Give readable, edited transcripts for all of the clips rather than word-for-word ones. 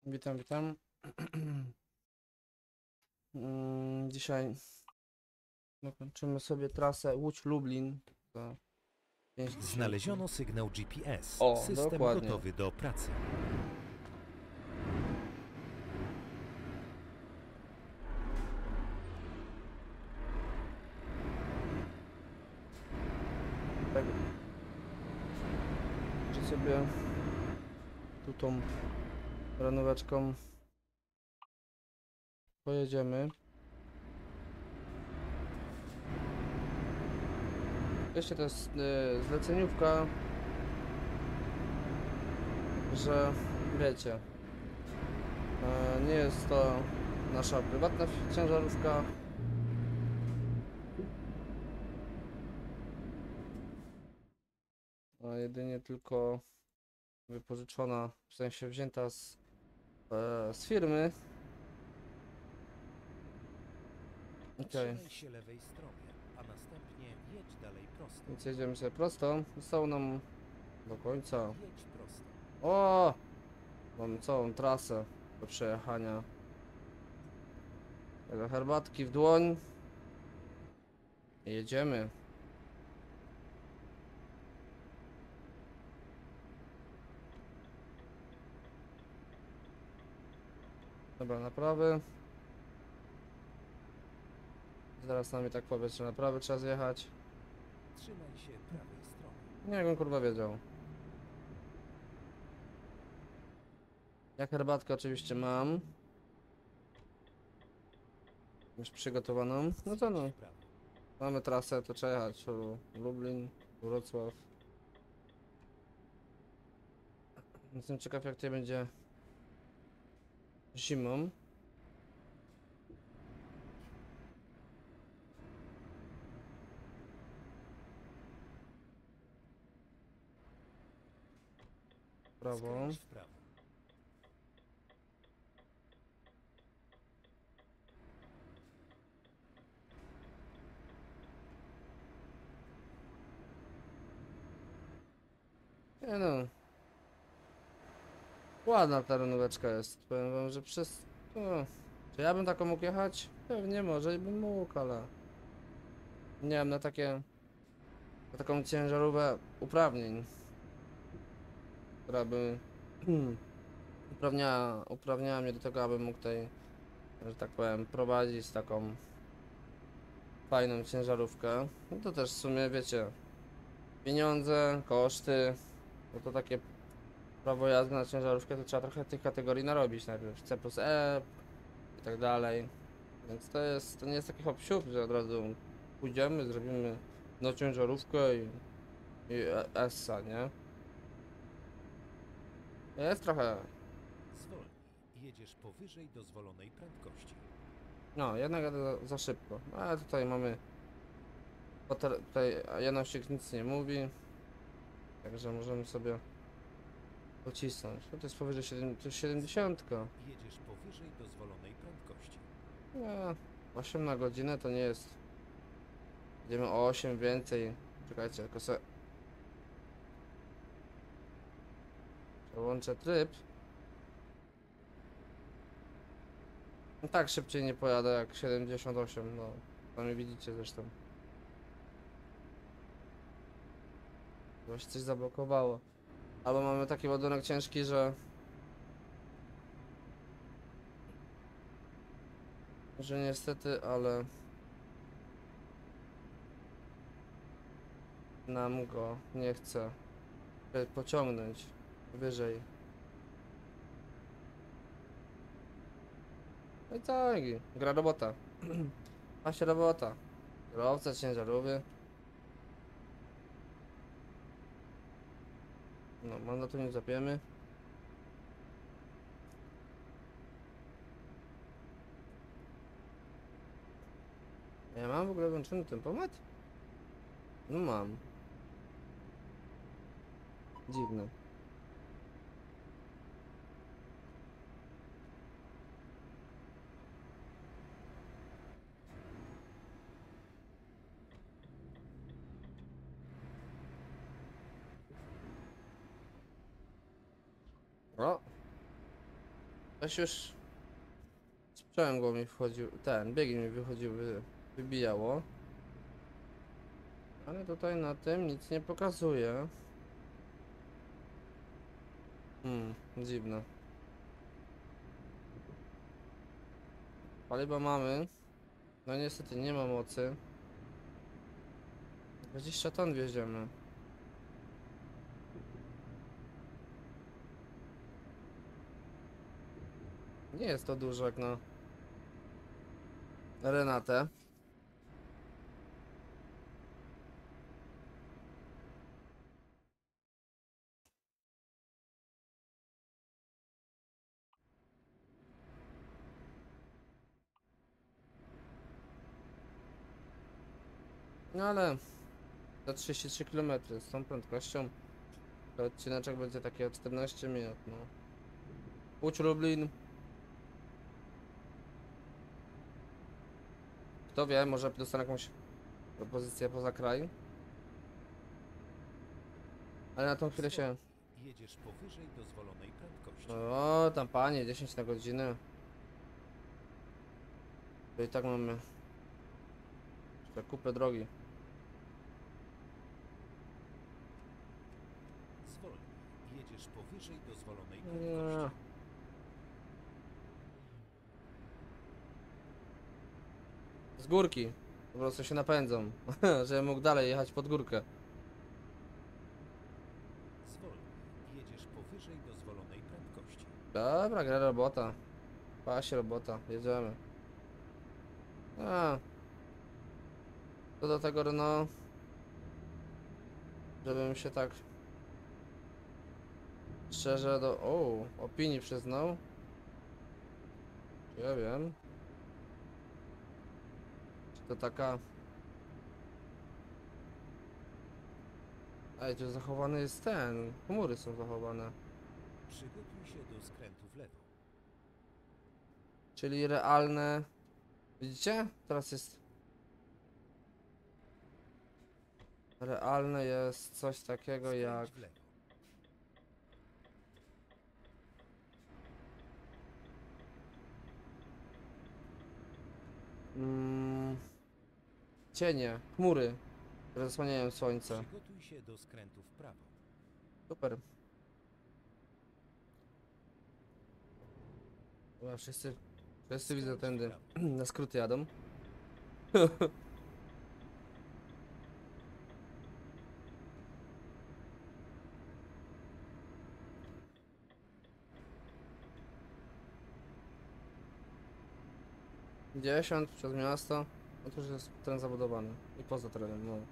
Witam, witam. Dzisiaj dokończymy sobie trasę Łódź-Lublin za 5000. Znaleziono sygnał GPS. O, System dokładnie. gotowy do pracy. Tak, że sobie tu tą renóweczką pojedziemy. Jeszcze to jest zleceniówka, że wiecie, nie jest to nasza prywatna ciężarówka. A jedynie tylko wypożyczona, w sensie wzięta z firmy. Okej, Trzymaj się lewej strony, a następnie jedź dalej prosto. więc jedziemy sobie prosto. Zostało nam do końca. Jedź prosto. O! Mamy całą trasę do przejechania. Tego herbatki w dłoń. I jedziemy. Dobra, naprawy. Zaraz nam i tak powie, że naprawy trzeba zjechać. Trzymaj się prawej strony. Nie, jak on kurwa wiedział. Jak herbatkę oczywiście mam. Już przygotowaną. No to no. Skręć w prawo. Mamy trasę, to trzeba jechać. Lublin, Wrocław. Jestem ciekaw, jak to będzie zimą. Prawo. Skręć w prawo. Nie no. Ładna ta renóweczka jest. Powiem wam, że przez... No, czy ja bym taką mógł jechać? Pewnie może i bym mógł, ale... Nie mam na taką ciężarówkę uprawnień, która by uprawniała mnie do tego, abym mógł tutaj, że tak powiem, prowadzić taką fajną ciężarówkę. No to też w sumie, wiecie, pieniądze, koszty, no to takie prawo jazdy na ciężarówkę to trzeba trochę tych kategorii narobić najpierw, C plus E i tak dalej. Więc to nie jest taki hop siup, że od razu pójdziemy, zrobimy no ciężarówkę i ESSA, nie? Jest trochę, Zwolnij. Jedziesz powyżej dozwolonej prędkości. no jednak za szybko. Ale tutaj mamy, tutaj Janosik nic nie mówi, także możemy sobie pocisnąć. No to jest powyżej 70. Jedziesz powyżej dozwolonej prędkości. Nie, 8 na godzinę to nie jest. Idziemy o 8 więcej. Czekajcie, tylko sobie przełączę tryb. No tak szybciej nie pojadę jak 78, no sami widzicie zresztą. Chyba się coś zablokowało. Albo mamy taki ładunek ciężki, że niestety, ale nam go nie chce pociągnąć wyżej. No i tak, gra robota. Ma się robota. Kierowca ciężarówy. No, mandatu nie zapiemy. Ja mam w ogóle włączony tempomat? No mam. Dziwne. O! Coś już... Sprzęgło mi wchodził, biegi mi wychodziły, wybijało. Ale tutaj na tym nic nie pokazuje. Dziwne. Paliwa mamy. No niestety nie ma mocy. 20 ton wjedziemy. Nie jest to dużo jak na Renatę. No ale za 33 km z tą prędkością to odcineczek będzie taki o 14 minut, no. Łódź Lublin. Kto wie, może dostanę jakąś propozycję poza kraj. Ale na tą chwilę się... Jedziesz powyżej dozwolonej prędkości. O, tam panie, 10 na godzinę. To i tak mamy jeszcze kupę drogi. Zwolnij. Jedziesz powyżej dozwolonej Nie. prędkości. Z górki. Po prostu się napędzą, żebym mógł dalej jechać pod górkę. Zwolnij. Jedziesz powyżej dozwolonej prędkości. Dobra, gra robota. Pasie robota, jedziemy. A. Co do tego Renault, żebym się tak szczerze do opinii przyznał. Ja wiem. Czy to taka... Ej, tu zachowany jest ten. Chmury są zachowane. Przygotuj się do skrętu w lewo. Czyli realne... Widzicie? Teraz jest... Realne jest coś takiego Skręć jak... w lewo. Cienie, chmury, które zasłaniają słońce. Przygotuj się do skrętu w prawo. Super. Dobra, wszyscy widzę tędy. Na skróty jadą. Dziesiąt przez miasto. No to już jest teren zabudowany. I poza terenem, no.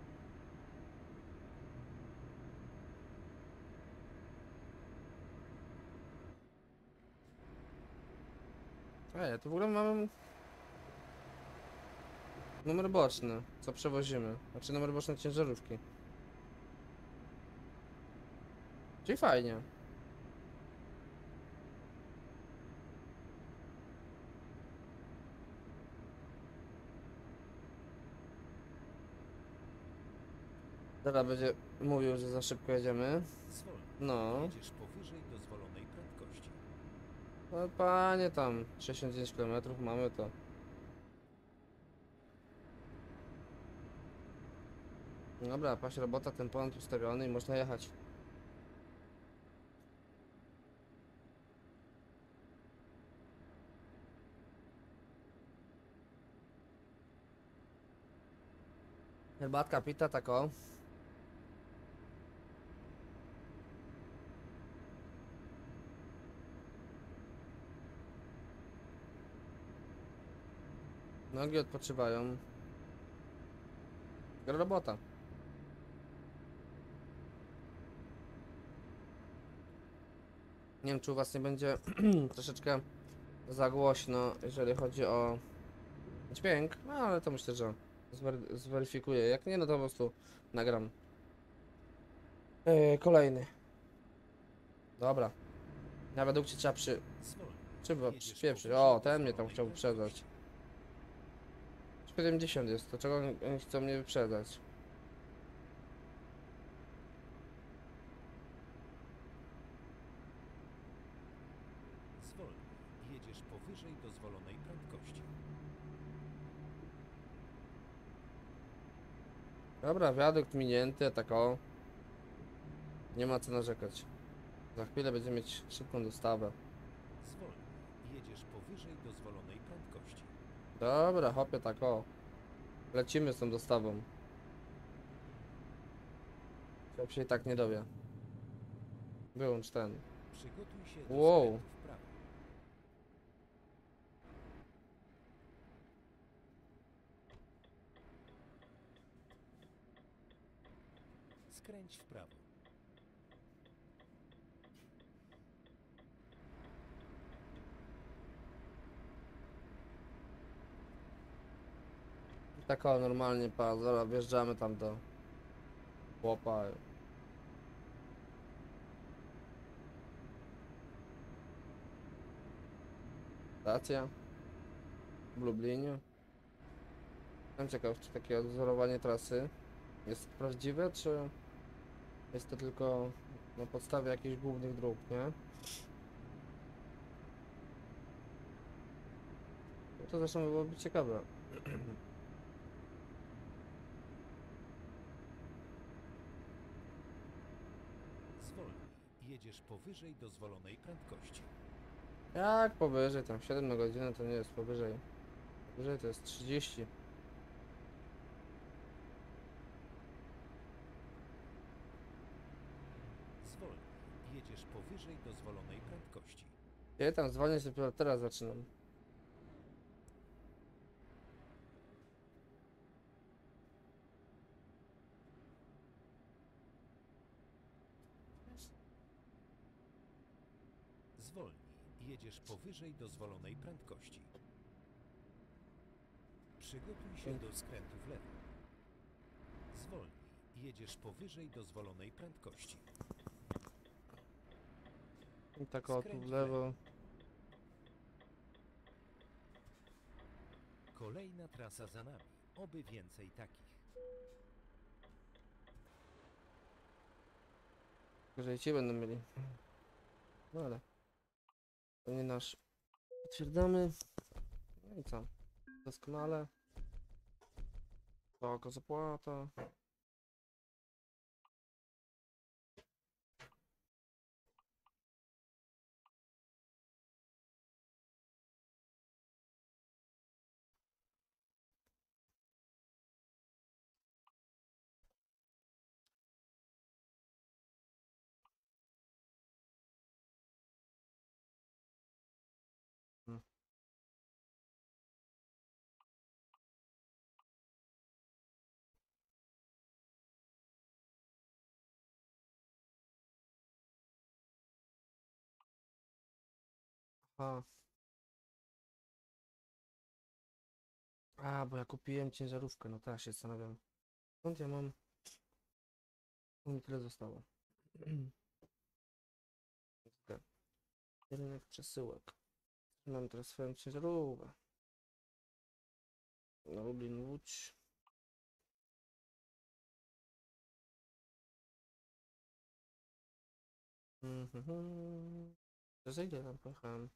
Ej, tu w ogóle mamy numer boczny, co przewozimy. Znaczy numer boczny ciężarówki. Czyli fajnie. Teraz będzie mówił, że za szybko jedziemy. Zwolnij. No. Jedziesz powyżej dozwolonej prędkości. No panie, tam 69 km mamy to. Dobra, paść robota, ten ponad ustawiony i można jechać. Herbatka pita, tako. Nogi odpoczywają. Gra robota. Nie wiem, czy u was nie będzie troszeczkę za głośno, jeżeli chodzi o dźwięk, no ale to myślę, że zweryfikuję. Jak nie, no to po prostu nagram kolejny. Dobra. Na według trzeba Zwolnij. trzeba Jedziesz przypieprzyć. powyżej O, ten mnie tam dozwolonej chciał wyprzedzać. 70 jest, to czego oni chcą mnie wyprzedzać? Zwolnij. Jedziesz powyżej dozwolonej prędkości. Dobra, wiadukt minięty, tak o. Nie ma co narzekać. Za chwilę będziemy mieć szybką dostawę. Zwolnij. Jedziesz powyżej dozwolonej prędkości. Dobra, hopie, tak o. Lecimy z tą dostawą. Ja się i tak nie dowie. Wyłącz ten. Przygotuj się do Wow. skrętu w prawo. Skręć w prawo. Tak o, normalnie, pa, zaraz wjeżdżamy tam do chłopa. Stacja w Lublinie. Jestem ciekaw, czy takie odwzorowanie trasy jest prawdziwe, czy jest to tylko na podstawie jakichś głównych dróg, nie? No to zresztą byłoby ciekawe. Zwolnij. Jedziesz powyżej dozwolonej prędkości. Jak powyżej, tam 7 na godzinę to nie jest powyżej. Powyżej to jest 30. Zwolnij. Jedziesz powyżej dozwolonej prędkości. Ja tam zwolnię się dopiero teraz zaczynam. Zwolnij. Jedziesz powyżej dozwolonej prędkości. Przygotuj się do skrętu w lewo. Zwolnij. Jedziesz powyżej dozwolonej prędkości. I tak o tu Skręć w w lewo. Kolejna trasa za nami. Oby więcej takich. Jeżeli ci będą mieli. No ale to nie nasz. Potwierdzamy. No i co? Doskonale. Spoko zapłata. Hmm. Aha. A, bo ja kupiłem ciężarówkę, no teraz się zastanawiam. Skąd ja mam? Tu mi tyle zostało. Kurde. Rynek przesyłek. Mam teraz swoją ciężarówkę. Na Lublin Łódź. To za ile tam pojechałem?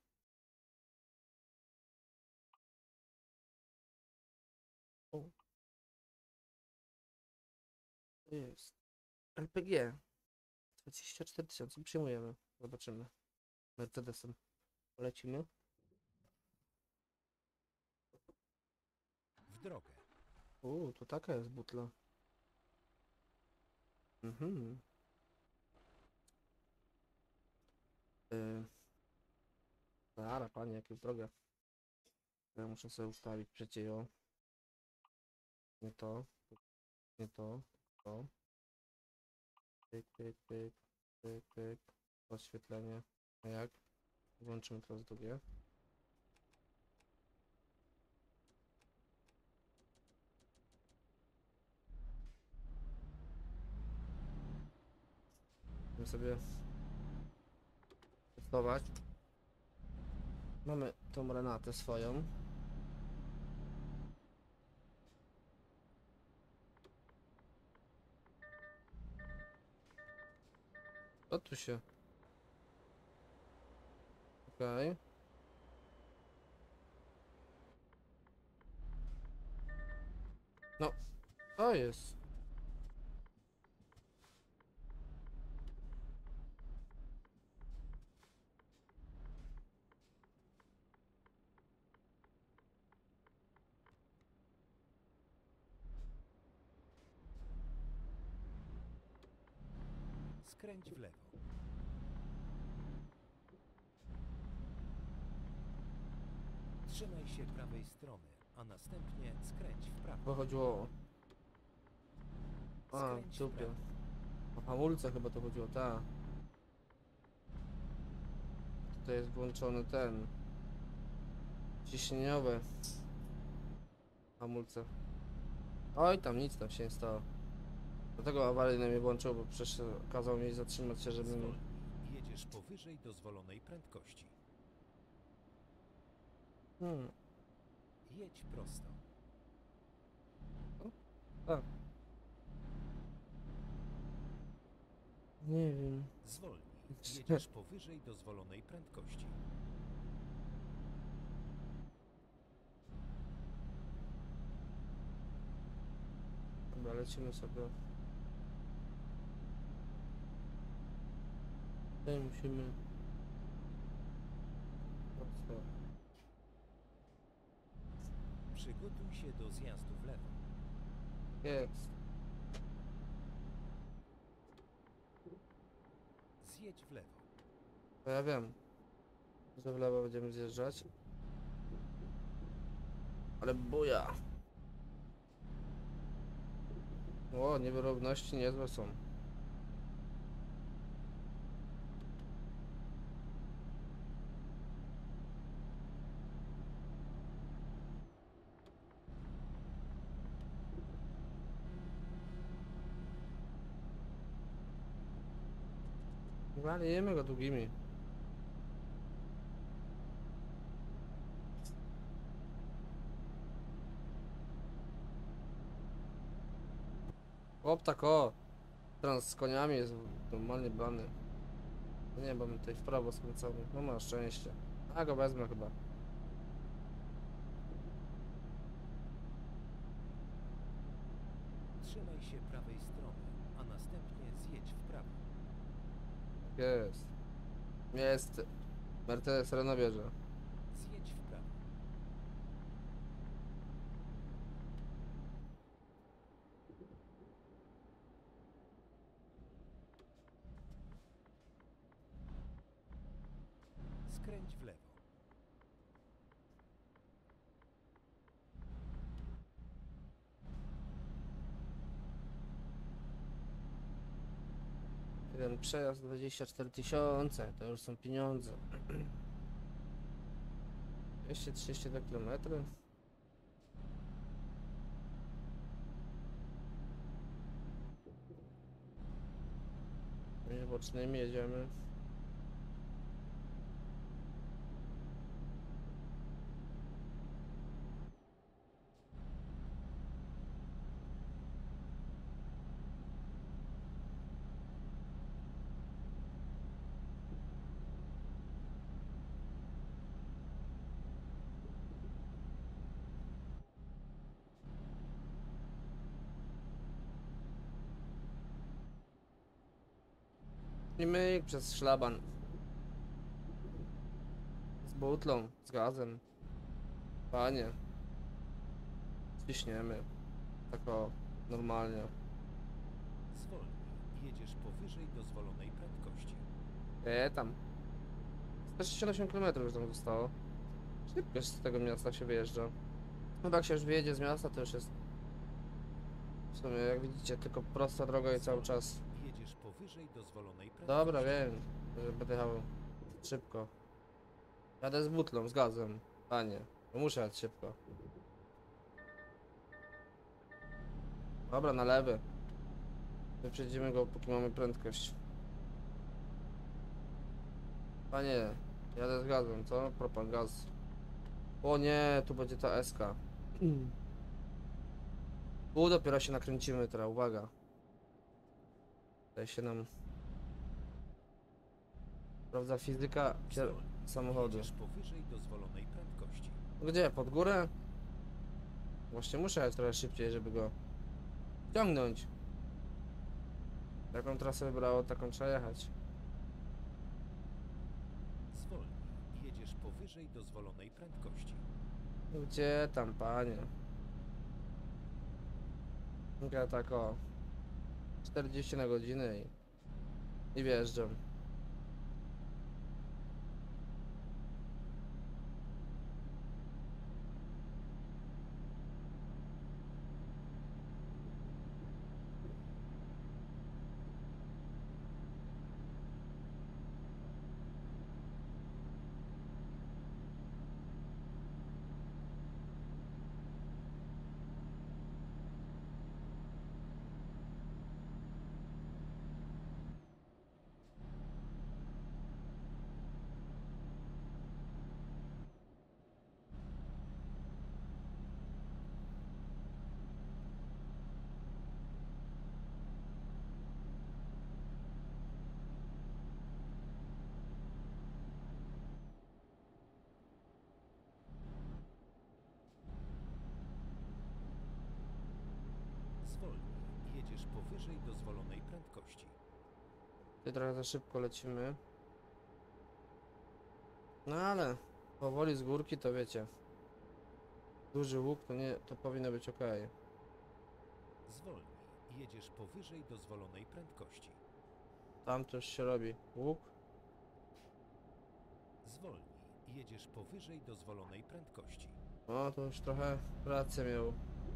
O, to jest. LPG. 24 tysiące. Przyjmujemy. Zobaczymy. Mercedesem. Polecimy. W drogę. To taka jest butla. Mhm. Zara, panie, jakie drogę. Ja muszę sobie ustawić przecie ją. Nie to. Nie to. To. Pyk, pyk, pyk. Pyk, pyk. Oświetlenie. A jak? Włączymy teraz drugie. Chcemy sobie testować. Mamy tą Renatę swoją. O tu się. Okej. No, to jest. Skręć w lewo. Trzymaj się prawej strony, a następnie skręć w prawo. Bo chodziło o... A, Skręć w super. prawo. O hamulce chyba to chodziło, tak. Tutaj jest włączony ten... ciśnieniowe hamulce. Oj, tam nic tam się nie stało. Dlatego awaryjny mnie włączył, bo przecież kazał mi zatrzymać się, żeby mi... Zwolnij. Jedziesz powyżej dozwolonej prędkości. Jedź prosto. Tak. Nie wiem. Zwolnij. Jedziesz powyżej dozwolonej prędkości. Dobra, lecimy sobie. Tutaj musimy... Prosto. Przygotuj się do zjazdu w lewo. Jest. Zjedź w lewo. To ja wiem, że w lewo będziemy zjeżdżać. Ale buja. O, niewyrówności niezłe są. Walimy go długimi. Chłop tak o. Teraz z koniami jest normalnie blany. No nie, bo my tutaj w prawo skręcamy. No ma szczęście. A go wezmę chyba. Trzymaj się prawej strony, a następnie zjedź w prawo. Jest. Jest. Mercedes Renault bierze. Zjedź w prawo. Skręć w lewo. Jeden przejazd 24 000, to już są pieniądze. 232 km. My bocznymi jedziemy. I myk przez szlaban. Z butlą, z gazem. Panie. Ciśniemy. Tak o, normalnie. Zwolnij. Jedziesz powyżej dozwolonej prędkości. Tam. 168 km już tam zostało. Szybko z tego miasta się wyjeżdża. Chyba jak się już wyjedzie z miasta, to już jest... W sumie, jak widzicie, tylko prosta droga i cały czas. Jedziesz powyżej dozwolonej prędkości. Dobra, wiem, że będę jechał szybko. Jadę z butlą, z gazem. Panie, bo muszę jechać szybko. Dobra, na lewy. Wyprzedzimy go, póki mamy prędkość. Panie, jadę z gazem, co? Propan gaz. O nie, tu będzie ta SK. Tu dopiero się nakręcimy teraz, uwaga. Tutaj się nam... Sprawdza fizyka samochodu. Jedziesz powyżej dozwolonej prędkości. Gdzie? Pod górę? Właśnie muszę jechać trochę szybciej, żeby go ciągnąć. Jaką trasę wybrało, taką trzeba jechać. Zwolnij. Jedziesz powyżej dozwolonej prędkości. Gdzie tam, panie? Ja tak o 40 na godzinę i wjeżdżam. Zwolnij. Jedziesz powyżej dozwolonej prędkości. Tutaj trochę za szybko lecimy. No ale powoli z górki to wiecie. Duży łuk to nie, to powinno być ok. Zwolnij. Jedziesz powyżej dozwolonej prędkości. Tam to już się robi. Łuk. Zwolnij. Jedziesz powyżej dozwolonej prędkości. O, to już trochę rację miał.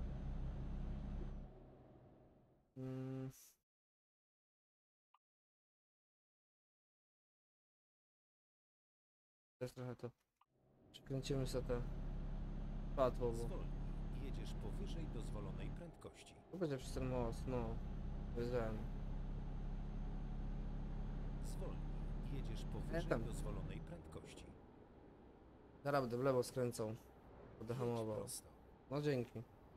Mm. Też trochę to przykręcimy sobie te światło, bo Zwolnij. Jedziesz powyżej dozwolonej prędkości. to będzie przez ten most, no. Wiedziałem. Zwolnij. Jedziesz powyżej tam. dozwolonej prędkości. Zaraz będę w lewo skręcał. Będę Jedź hamował. prosto. No dzięki.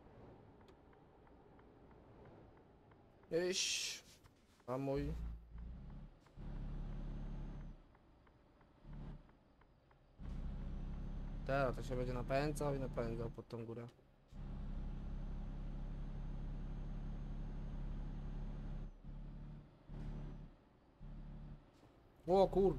Iść. Hamuj. Teraz to się będzie napędzał i napędzał pod tą górę. O kur...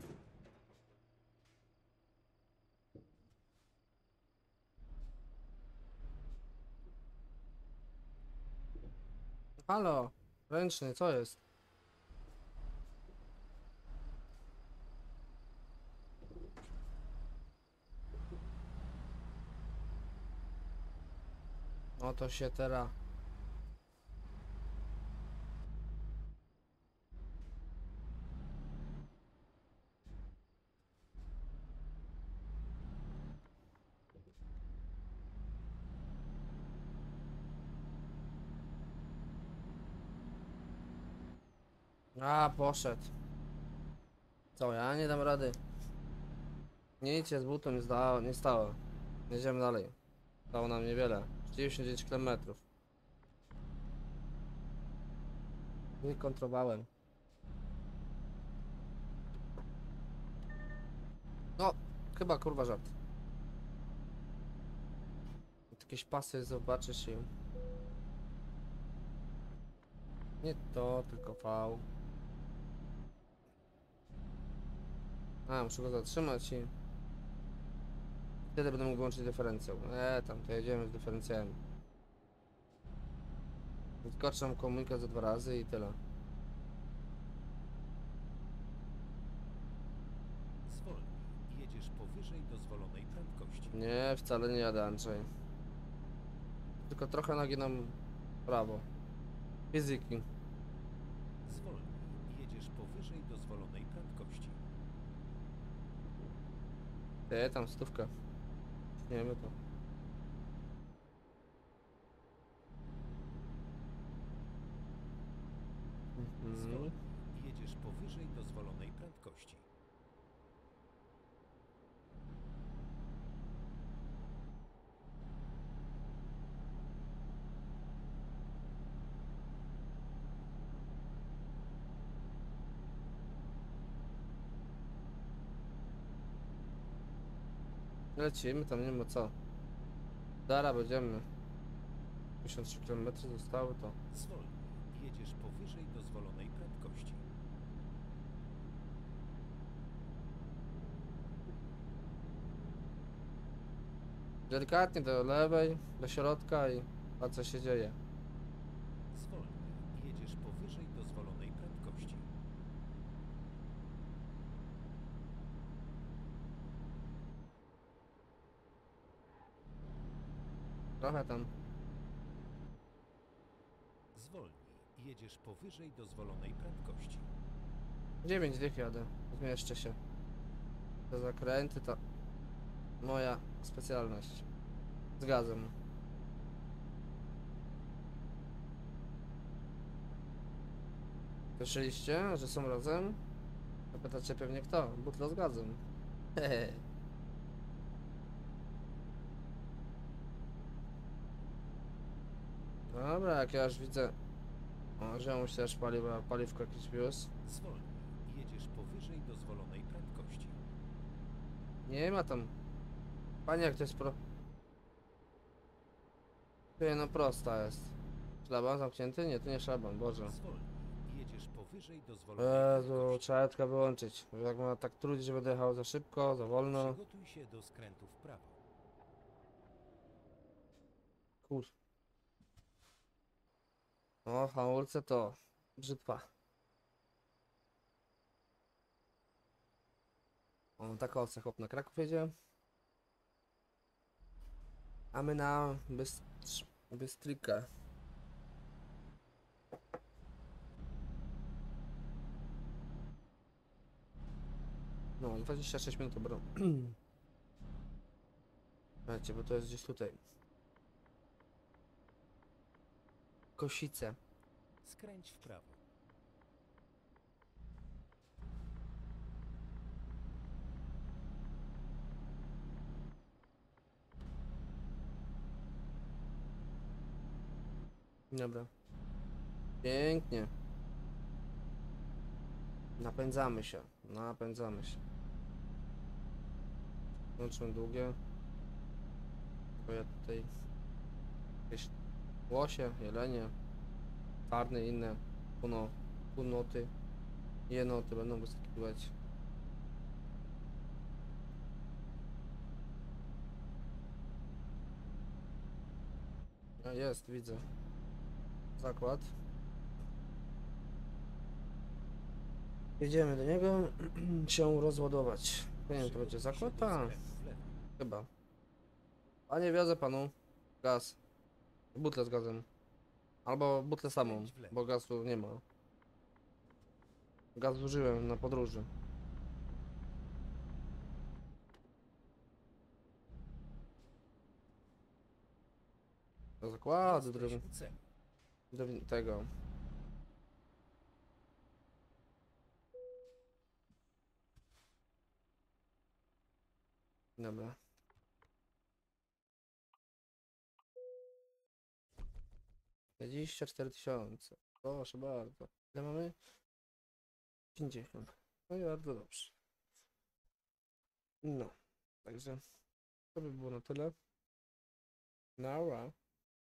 Halo, ręczny, co jest? No to się teraz. A, poszedł. Co, ja nie dam rady. Nie idźcie z butą, nie stało. Jedziemy dalej. Stało nam niewiele. 49 km. Nie kontrowałem. No, chyba kurwa żart. Jakieś pasy zobaczysz i... Nie to, tylko V. A, muszę go zatrzymać i... Wtedy będę mógł włączyć dyferencjał. Tam, to jedziemy z dyferencjałem. Wyskoczę komunikat za 2 razy i tyle. Zwolnij. Jedziesz powyżej dozwolonej prędkości. Nie, wcale nie jadę, Andrzej. Tylko trochę naginam prawo. Fizyki. Zwolnij. Jedziesz powyżej dozwolonej prędkości. Ty, tam stówkę. Nie wiemy to. Mhm. Zwolnij. Jedziesz powyżej dozwolonej prędkości. Lecimy, tam nie ma co. Zaraz będziemy. 53 km zostały to. Zwolnij. Jedziesz powyżej dozwolonej prędkości. Delikatnie do lewej, do środka i patrz co się dzieje. Zwolnij. Jedziesz powyżej dozwolonej prędkości. Trochę tam. Zwolnij. Jedziesz powyżej dozwolonej prędkości. 9 dych jadę. Zmieszczę się. Te zakręty to moja specjalność. Z gazem. Słyszeliście, że są razem? Zapytacie pewnie kto? Butla z gazem. Hehe. Dobra, jak ja już widzę. O, że mu się też paliwko jakieś wiózł. Zwolnij. Jedziesz powyżej dozwolonej prędkości. Nie ma tam. Panie, jak to jest Ty, no prosta jest. Szlaban zamknięty? Nie, to nie szlaban, Boże. Zwolnij. Jedziesz powyżej dozwolonej Jezu, prędkości. trzeba tylko wyłączyć. Jak ma tak trudzić, że będę jechał za szybko, za wolno. Przygotuj się do skrętu w prawo. Kur... O, hamulce to brzytwa. O, taka owca chłop na Kraków jedzie. A my na Bystrykę. No, 26 minut, bro. Słuchajcie, bo to jest gdzieś tutaj. Kosice. Skręć w prawo. Dobra. Pięknie. Napędzamy się. Napędzamy się. Włączmy długie. Bo ja tutaj jakieś łosie, jelenie, czarne i inne półnoty, jenoty będą wyskakiwać. A jest, widzę. Zakład. Jedziemy do niego się rozładować. Nie wiem, to będzie Przygotuj się zakład? do Tak, skrętu w lewo. chyba. Panie, wiozę panu gaz. Butlę z gazem. Albo butlę samą, Skręć w lewo. bo gazu nie ma. Gaz zużyłem na podróży. Do zakładu, Jesteś u celu. do tego. Dobra. Dwadzieścia 4000. Proszę bardzo. Ile mamy? 50. No i bardzo dobrze. No. Także to by było na tyle. Nara.